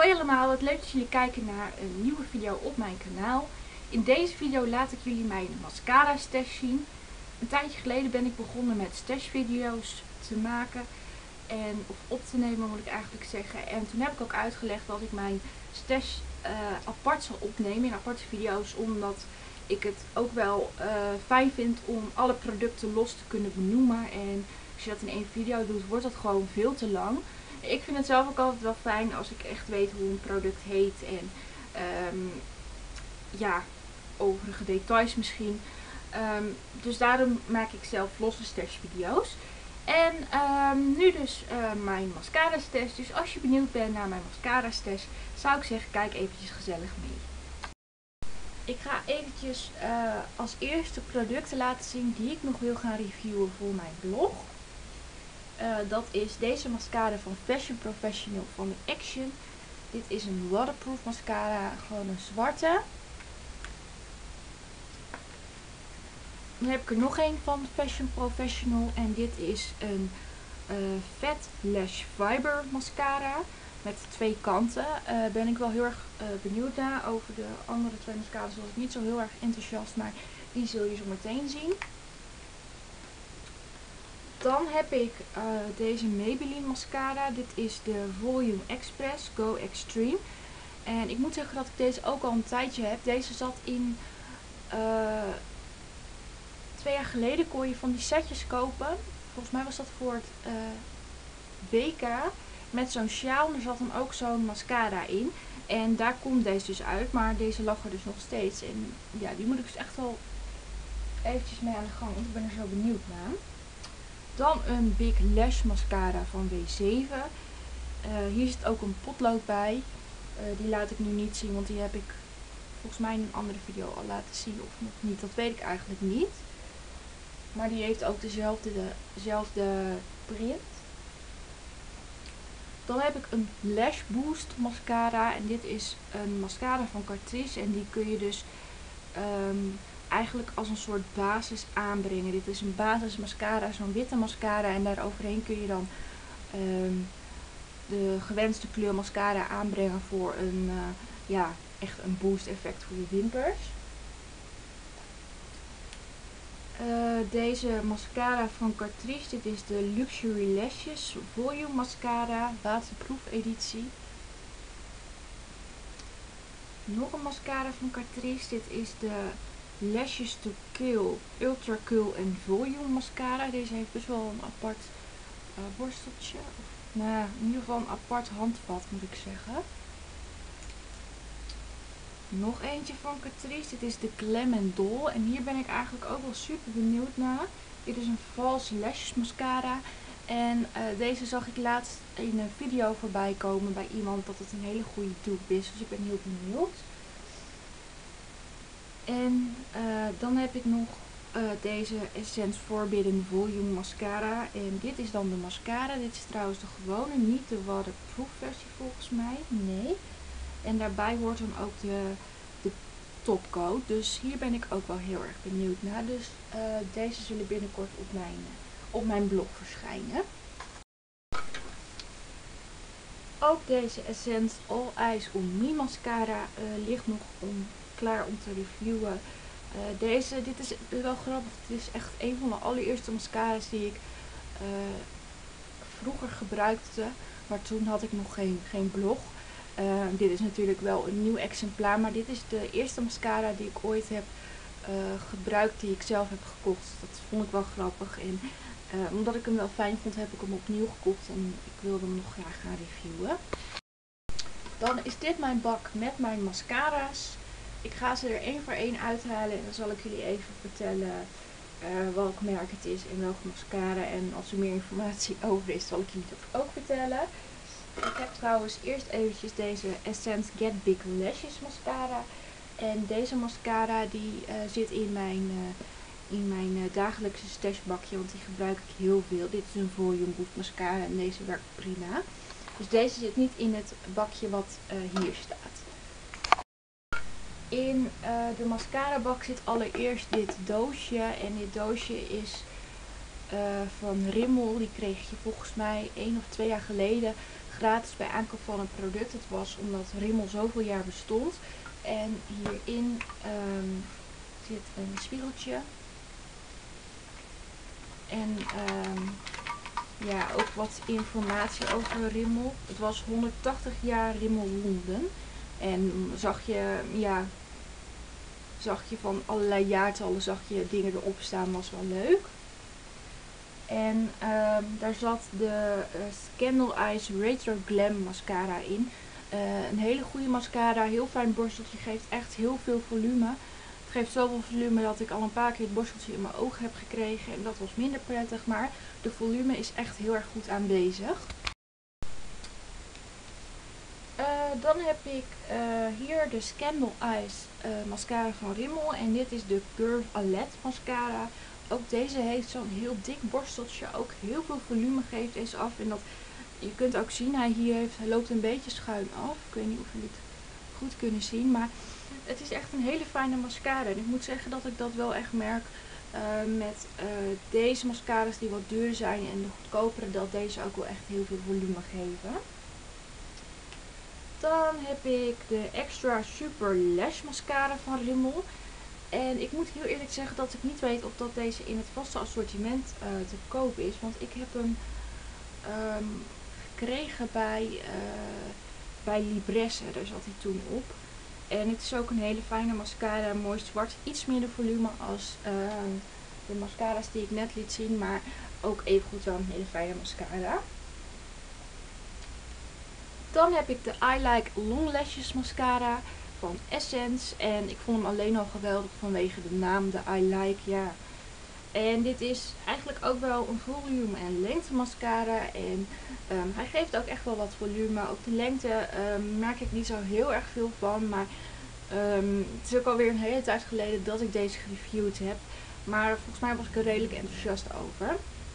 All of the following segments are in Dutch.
Hoi allemaal, wat leuk dat jullie kijken naar een nieuwe video op mijn kanaal. In deze video laat ik jullie mijn mascara stash zien. Een tijdje geleden ben ik begonnen met stash video's te maken of op te nemen moet ik eigenlijk zeggen. En toen heb ik ook uitgelegd dat ik mijn stash apart zal opnemen in aparte video's, omdat ik het ook wel fijn vind om alle producten los te kunnen benoemen. En als je dat in één video doet, wordt dat gewoon veel te lang. Ik vind het zelf ook altijd wel fijn als ik echt weet hoe een product heet en ja, overige details misschien. Dus daarom maak ik zelf losse stash video's. En nu dus mijn mascara stash. Dus als je benieuwd bent naar mijn mascara stash, zou ik zeggen, kijk eventjes gezellig mee. Ik ga eventjes als eerste producten laten zien die ik nog wil gaan reviewen voor mijn blog. Dat is deze mascara van Fashion Professional van de Action. Dit is een waterproof mascara, gewoon een zwarte. Dan heb ik er nog een van Fashion Professional en dit is een Fat Lash Fiber mascara met twee kanten. Ben ik wel heel erg benieuwd naar. Over de andere twee mascara's was ik niet zo heel erg enthousiast, maar die zul je zo meteen zien. Dan heb ik deze Maybelline mascara. Dit is de Volume Express Go Extreme. En ik moet zeggen dat ik deze ook al een tijdje heb. Deze zat in 2 jaar geleden kon je van die setjes kopen. Volgens mij was dat voor het WK. Met zo'n sjaal. En er zat dan ook zo'n mascara in. En daar komt deze dus uit. Maar deze lag er dus nog steeds. En ja, die moet ik dus echt wel eventjes mee aan de gang. Want ik ben er zo benieuwd naar. Dan een Big Lash mascara van W7. Hier zit ook een potlood bij. Die laat ik nu niet zien, want die heb ik volgens mij in een andere video al laten zien of nog niet. Dat weet ik eigenlijk niet. Maar die heeft ook dezelfde print. Dan heb ik een Lash Boost mascara. En dit is een mascara van Catrice. En die kun je dus eigenlijk als een soort basis aanbrengen. Dit is een basis mascara, zo'n witte mascara. En daar overheen kun je dan de gewenste kleur mascara aanbrengen voor een, ja, echt een boost effect voor je wimpers. Deze mascara van Catrice, dit is de Luxury Lashes Volume Mascara, waterproof editie. Nog een mascara van Catrice, dit is de Lashes to Kill Ultra Cool en Volume Mascara. Deze heeft best wel een apart borsteltje. Nou, in ieder geval een apart handvat moet ik zeggen. Nog eentje van Catrice. Dit is de Glam & Doll. En hier ben ik eigenlijk ook wel super benieuwd naar. Dit is een False Lashes mascara. En deze zag ik laatst in een video voorbij komen bij iemand dat het een hele goede dupe is. Dus ik ben heel benieuwd. En dan heb ik nog deze Essence Forbidden Volume Mascara. En dit is dan de mascara. Dit is trouwens de gewone, niet de waterproof versie volgens mij. Nee. En daarbij hoort dan ook de topcoat. Dus hier ben ik ook wel heel erg benieuwd naar. Dus deze zullen binnenkort op mijn blog verschijnen. Ook deze Essence All Eyes On Me mascara ligt nog klaar om te reviewen. Dit is wel grappig. Dit is echt een van de allereerste mascara's die ik vroeger gebruikte. Maar toen had ik nog geen blog. Dit is natuurlijk wel een nieuw exemplaar. Maar dit is de eerste mascara die ik ooit heb gebruikt. Die ik zelf heb gekocht. Dat vond ik wel grappig. En omdat ik hem wel fijn vond, heb ik hem opnieuw gekocht. En ik wilde hem nog graag gaan reviewen. Dan is dit mijn bak met mijn mascara's. Ik ga ze er één voor één uithalen en dan zal ik jullie even vertellen welk merk het is en welke mascara. En als er meer informatie over is, zal ik jullie dat ook vertellen. Ik heb trouwens eerst eventjes deze Essence Get Big Lashes mascara. En deze mascara die zit in mijn dagelijkse stashbakje, want die gebruik ik heel veel. Dit is een Volume Boost mascara en deze werkt prima. Dus deze zit niet in het bakje wat hier staat. In de mascara bak zit allereerst dit doosje. En dit doosje is van Rimmel. Die kreeg je volgens mij 1 of 2 jaar geleden gratis bij aankoop van een product. Het was omdat Rimmel zoveel jaar bestond. En hierin zit een spiegeltje. En ja, ook wat informatie over Rimmel. Het was 180 jaar Rimmel Londen. En zag je van allerlei jaartallen, zag je dingen erop staan, was wel leuk. En daar zat de Scandal Eyes Retro Glam mascara in. Een hele goede mascara, heel fijn borsteltje, geeft echt heel veel volume. Het geeft zoveel volume dat ik al een paar keer het borsteltje in mijn oog heb gekregen. En dat was minder prettig, maar de volume is echt heel erg goed aanwezig. Dan heb ik hier de Scandal Eyes mascara van Rimmel. En dit is de Curve Alette mascara. Ook deze heeft zo'n heel dik borsteltje. Ook heel veel volume geeft deze af. En dat, je kunt ook zien, hij loopt een beetje schuin af. Ik weet niet of jullie het goed kunnen zien. Maar het is echt een hele fijne mascara. En ik moet zeggen dat ik dat wel echt merk met deze mascara's die wat duurder zijn en de goedkopere. Dat deze ook wel echt heel veel volume geven. Dan heb ik de Extra Super Lash mascara van Rimmel. En ik moet heel eerlijk zeggen dat ik niet weet of dat deze in het vaste assortiment te koop is. Want ik heb hem gekregen bij Libresse. Daar zat hij toen op. En het is ook een hele fijne mascara. Mooi zwart. Iets minder volume als de mascara's die ik net liet zien. Maar ook even goed wel een hele fijne mascara. Dan heb ik de I Like Long Lashes mascara van Essence. En ik vond hem alleen al geweldig vanwege de naam, de I Like, ja. En dit is eigenlijk ook wel een volume en lengte mascara. En hij geeft ook echt wel wat volume. Ook de lengte merk ik niet zo heel erg veel van. Maar het is ook alweer een hele tijd geleden dat ik deze gereviewd heb. Maar volgens mij was ik er redelijk enthousiast over.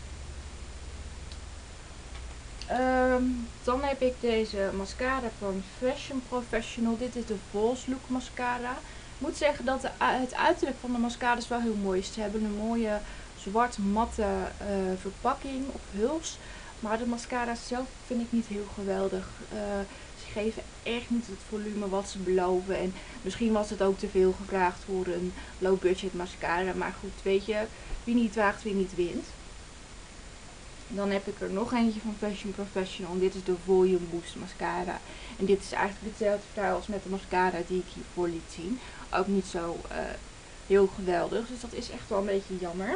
Dan heb ik deze mascara van Fashion Professional. Dit is de False Look mascara. Ik moet zeggen dat het uiterlijk van de mascara's wel heel mooi is. Ze hebben een mooie zwart matte verpakking of huls. Maar de mascara's zelf vind ik niet heel geweldig. Ze geven echt niet het volume wat ze beloven. En misschien was het ook te veel gevraagd voor een low budget mascara. Maar goed, weet je, wie niet waagt, wie niet wint. Dan heb ik er nog eentje van Fashion Professional. En dit is de Volume Boost mascara. En dit is eigenlijk hetzelfde verhaal als met de mascara die ik hiervoor liet zien. Ook niet zo heel geweldig. Dus dat is echt wel een beetje jammer.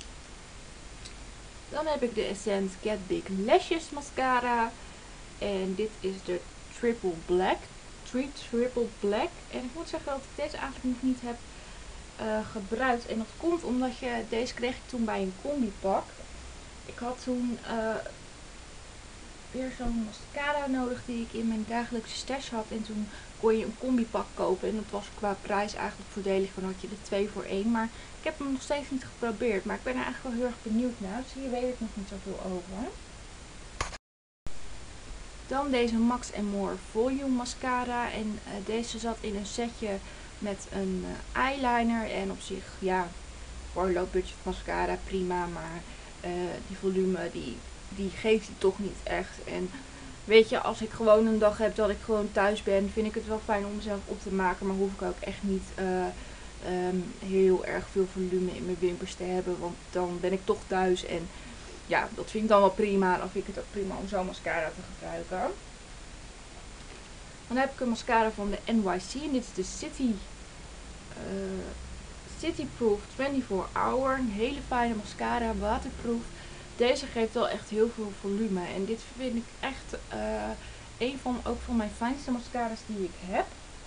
Dan heb ik de Essence Get Big Lashes mascara. En dit is de Triple Black. Triple Black. En ik moet zeggen dat ik deze eigenlijk nog niet heb gebruikt. En dat komt omdat deze kreeg ik toen bij een combi-pak. Ik had toen weer zo'n mascara nodig die ik in mijn dagelijkse stash had. En toen kon je een combi-pak kopen. En dat was qua prijs eigenlijk voordelig. Dan had je er 2 voor 1. Maar ik heb hem nog steeds niet geprobeerd. Maar ik ben er eigenlijk wel heel erg benieuwd naar. Dus hier weet ik nog niet zoveel over. Dan deze Max & More Volume mascara. En deze zat in een setje met een eyeliner. En op zich, ja, voor low budget mascara prima. Maar die volume, die geeft hij toch niet echt. En weet je, als ik gewoon een dag heb dat ik gewoon thuis ben, vind ik het wel fijn om mezelf op te maken. Maar hoef ik ook echt niet heel erg veel volume in mijn wimpers te hebben. Want dan ben ik toch thuis. En ja, dat vind ik dan wel prima. Dan vind ik het ook prima om zo'n mascara te gebruiken. Dan heb ik een mascara van de NYC. En dit is de City Proof 24 Hour. Een hele fijne mascara, waterproof. Deze geeft wel echt heel veel volume. En dit vind ik echt een van mijn fijnste mascara's die ik heb.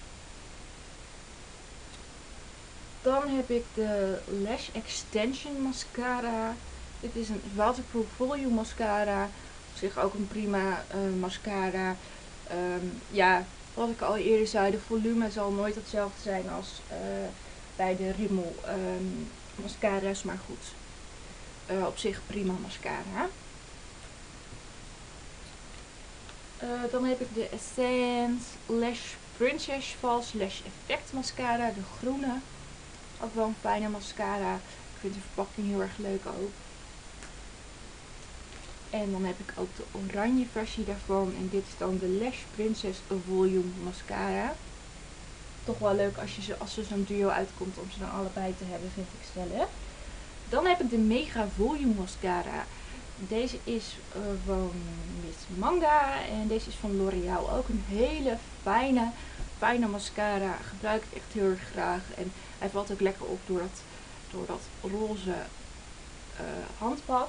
Dan heb ik de Lash Extension mascara. Dit is een waterproof volume mascara. Op zich ook een prima mascara. Ja, wat ik al eerder zei, de volume zal nooit hetzelfde zijn als bij de Rimmel mascara's. Maar goed, op zich prima mascara. Dan heb ik de Essence Lash Princess False Lash Effect mascara. De groene. Ook wel een fijne mascara. Ik vind de verpakking heel erg leuk ook. En dan heb ik ook de oranje versie daarvan. En dit is dan de Lash Princess Volume Mascara. Toch wel leuk als er zo'n duo uitkomt om ze dan allebei te hebben, vind ik zelf. Dan heb ik de Mega Volume Mascara. Deze is van Miss Manga en deze is van L'Oreal. Ook een hele fijne mascara. Gebruik ik echt heel erg graag. En hij valt ook lekker op door dat roze handvat.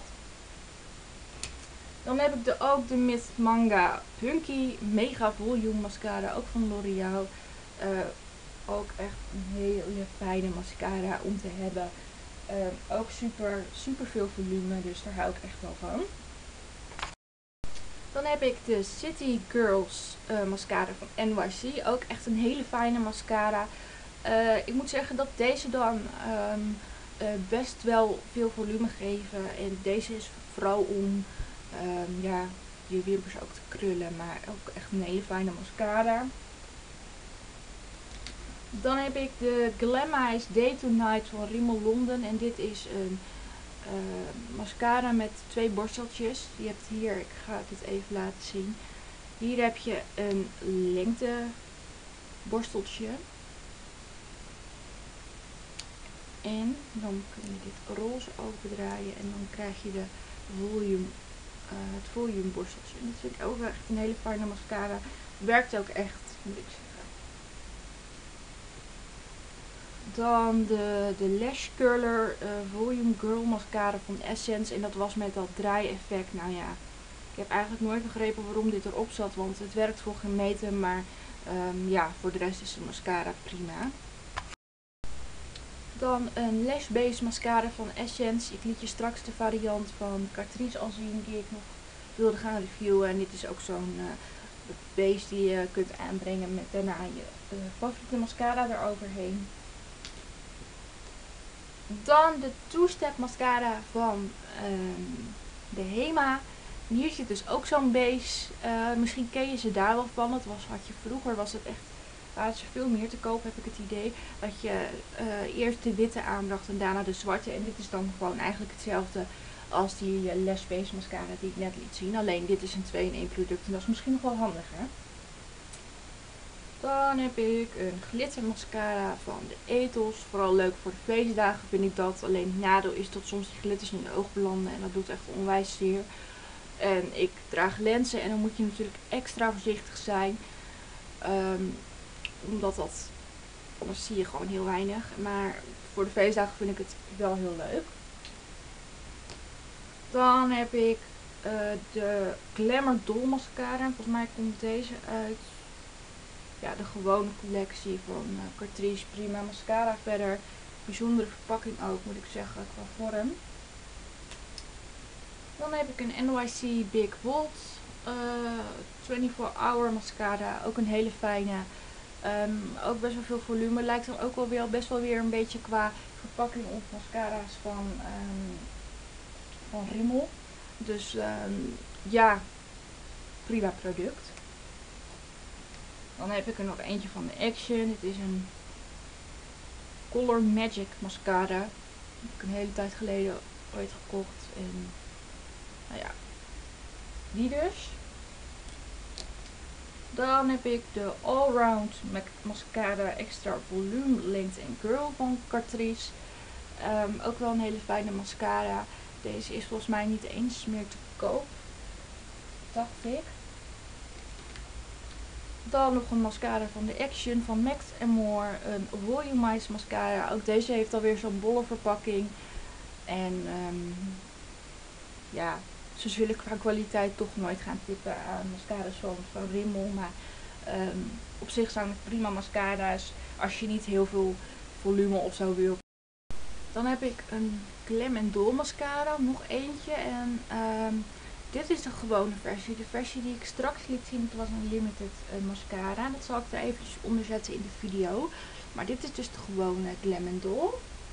Dan heb ik ook de Miss Manga Punky Mega Volume Mascara. Ook van L'Oreal. Ook echt een hele fijne mascara om te hebben. Ook super veel volume, dus daar hou ik echt wel van. Dan heb ik de City Girls mascara van NYC. Ook echt een hele fijne mascara. Ik moet zeggen dat deze dan best wel veel volume geven. En deze is vooral om ja, je wimpers ook te krullen. Maar ook echt een hele fijne mascara. Dan heb ik de Glameyes Day to Night van Rimmel London. En dit is een mascara met 2 borsteltjes. Je hebt hier, ik ga dit even laten zien. Hier heb je een lengte borsteltje. En dan kun je dit roze opendraaien en dan krijg je het volume borsteltje. En dat vind ik ook echt een hele fijne mascara. Werkt ook echt, moet ik zeggen. Dan de Lash Curler Volume Girl Mascara van Essence. En dat was met dat draai-effect. Nou ja, ik heb eigenlijk nooit begrepen waarom dit erop zat. Want het werkt voor geen meter. Maar ja, voor de rest is de mascara prima. Dan een Lash Base Mascara van Essence. Ik liet je straks de variant van Catrice al zien die ik nog wilde gaan reviewen. En dit is ook zo'n base die je kunt aanbrengen met daarna je favoriete mascara eroverheen. Dan de Two-Step Mascara van de Hema. En hier zit dus ook zo'n base. Misschien ken je ze daar wel van. Vroeger was het echt, waren ze veel meer te koop, heb ik het idee. Dat je eerst de witte aanbracht en daarna de zwarte. En dit is dan gewoon eigenlijk hetzelfde als die Lash Base Mascara die ik net liet zien. Alleen dit is een 2-in-1 product en dat is misschien nog wel handiger. Dan heb ik een glitter mascara van de Ethos. Vooral leuk voor de feestdagen vind ik dat. Alleen het nadeel is dat soms die glitters in je oog belanden. En dat doet echt onwijs zeer. En ik draag lenzen en dan moet je natuurlijk extra voorzichtig zijn. Omdat anders zie je gewoon heel weinig. Maar voor de feestdagen vind ik het wel heel leuk. Dan heb ik de Glamour Doll mascara. Volgens mij komt deze uit. Ja, de gewone collectie van Catrice. Prima mascara verder. Bijzondere verpakking ook, moet ik zeggen, qua vorm. Dan heb ik een NYC Big Bold 24 Hour mascara. Ook een hele fijne. Ook best wel veel volume. Lijkt dan ook wel weer best wel weer een beetje qua verpakking op mascara's van Rimmel. Dus ja, prima product. Dan heb ik er nog eentje van de Action. Dit is een Color Magic mascara. Die heb ik een hele tijd geleden ooit gekocht. En nou ja, die dus. Dan heb ik de Allround Mascara Extra Volume Length and Curl van Catrice. Ook wel een hele fijne mascara. Deze is volgens mij niet eens meer te koop, dacht ik. Dan nog een mascara van de Action van Max More. Een Volumized mascara. Ook deze heeft alweer zo'n bolle verpakking. En ja, ze zullen qua kwaliteit toch nooit gaan tippen aan mascara's van Rimmel. Maar op zich zijn het prima mascara's als je niet heel veel volume of zo wil. Dan heb ik een Glam & Doll mascara. Nog eentje. En dit is de gewone versie. De versie die ik straks liet zien, het was een limited mascara. Dat zal ik er eventjes onder zetten in de video. Maar dit is dus de gewone Glam & Doll.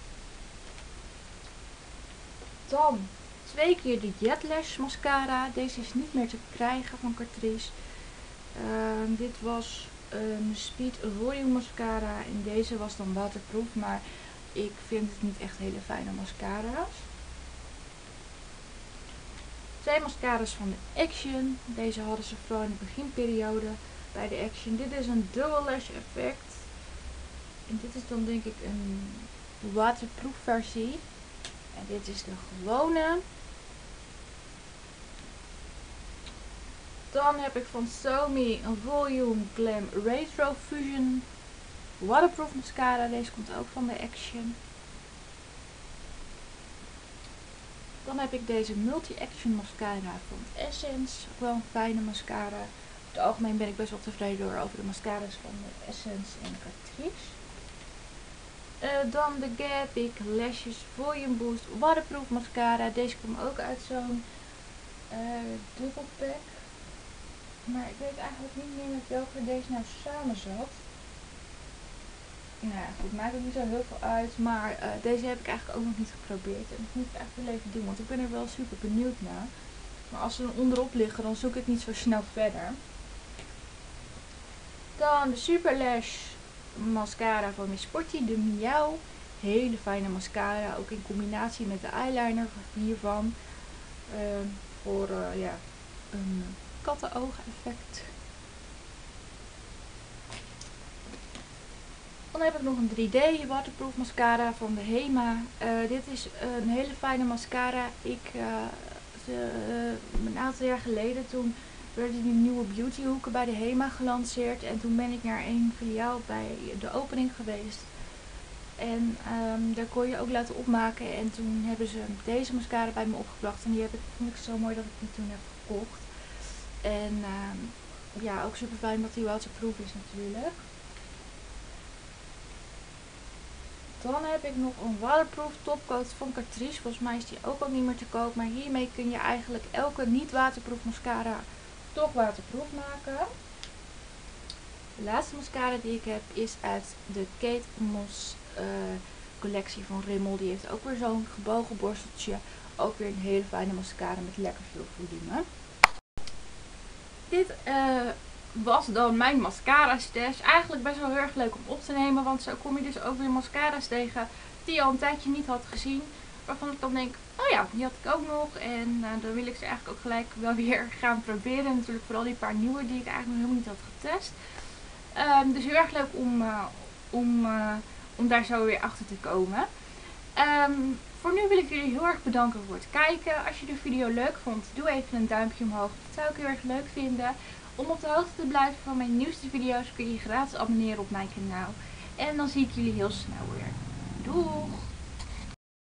Dan 2 keer de Jet Lash mascara. Deze is niet meer te krijgen van Catrice. Dit was een Speed Volume mascara. En deze was dan waterproof. Maar ik vind het niet echt hele fijne mascara's. 2 mascara's van de Action. Deze hadden ze vooral in de beginperiode bij de Action. Dit is een Double Lash Effect. En dit is dan denk ik een waterproof versie. En dit is de gewone. Dan heb ik van Somi een Volume Glam Retro Fusion waterproof mascara. Deze komt ook van de Action. Dan heb ik deze Multi-Action mascara van Essence. Ook wel een fijne mascara. Over het algemeen ben ik best wel tevreden over de mascara's van de Essence en Catrice. Dan de Gap Big Lashes Volume Boost waterproof mascara. Deze komt ook uit zo'n dubbelpack. Maar ik weet eigenlijk niet meer met welke deze nou samen zat. Nou ja, goed, maakt ook niet zo heel veel uit. Maar deze heb ik eigenlijk ook nog niet geprobeerd. En dat moet ik eigenlijk wel even doen, want ik ben er wel super benieuwd naar. Maar als ze er onderop liggen, dan zoek ik niet zo snel verder. Dan de Super Lash mascara van Miss Sporty, de Miauw. Hele fijne mascara, ook in combinatie met de eyeliner hiervan. Voor ja, een kattenoog effect. Dan heb ik nog een 3D waterproof mascara van de Hema. Dit is een hele fijne mascara. Een aantal jaar geleden toen werden die nieuwe beautyhoeken bij de Hema gelanceerd. En toen ben ik naar een filiaal bij de opening geweest. En daar kon je ook laten opmaken. En toen hebben ze deze mascara bij me opgebracht. En die vond ik zo mooi dat ik die toen heb gekocht. En ja, ook super fijn dat die waterproof is natuurlijk. Dan heb ik nog een waterproof topcoat van Catrice. Volgens mij is die ook al niet meer te koop. Maar hiermee kun je eigenlijk elke niet waterproof mascara toch waterproof maken. De laatste mascara die ik heb is uit de Kate Moss collectie van Rimmel. Die heeft ook weer zo'n gebogen borsteltje. Ook weer een hele fijne mascara met lekker veel volume. Dit was dan mijn mascara stash. Eigenlijk best wel heel erg leuk om op te nemen. Want zo kom je dus ook weer mascara's tegen die je al een tijdje niet had gezien. Waarvan ik dan denk, oh ja, die had ik ook nog. En dan wil ik ze eigenlijk ook gelijk wel weer gaan proberen. En natuurlijk vooral die paar nieuwe die ik eigenlijk nog helemaal niet had getest. Dus heel erg leuk om daar zo weer achter te komen. Voor nu wil ik jullie heel erg bedanken voor het kijken. Als je de video leuk vond, doe even een duimpje omhoog. Dat zou ik heel erg leuk vinden. Om op de hoogte te blijven van mijn nieuwste video's kun je je gratis abonneren op mijn kanaal. En dan zie ik jullie heel snel weer. Doeg!